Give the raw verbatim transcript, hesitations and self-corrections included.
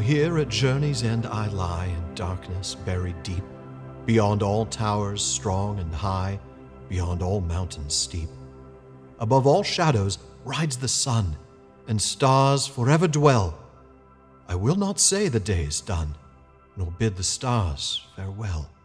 here at journey's end I lie in darkness buried deep, beyond all towers strong and high, beyond all mountains steep. Above all shadows rides the sun, and stars forever dwell. I will not say the day is done, nor bid the stars farewell.